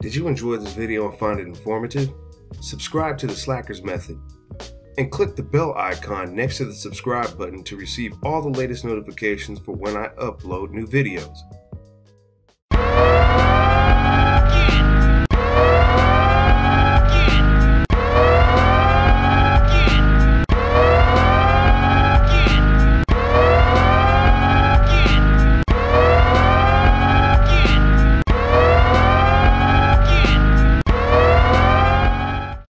Did you enjoy this video and find it informative? Subscribe to the Slackers Method and click the bell icon next to the subscribe button to receive all the latest notifications for when I upload new videos.